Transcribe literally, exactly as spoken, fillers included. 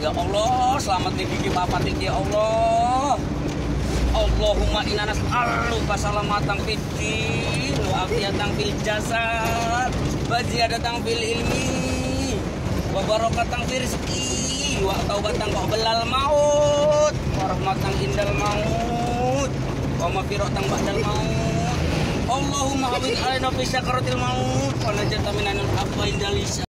Ya Allah, selamat nih gigi bapak nih ya Allah. Allahumma inna nas'aluka salamatan fid din wa afiyatan fil jasad wa ziyadatan fil ilmi wa barakatan fil rizqi wa taubatan qabla maut wa rahmatan indal maut wa maghfiratan ba'dal maut. Allahumma hawwin alaina fi sakaratil maut wa najatan minal afwa indal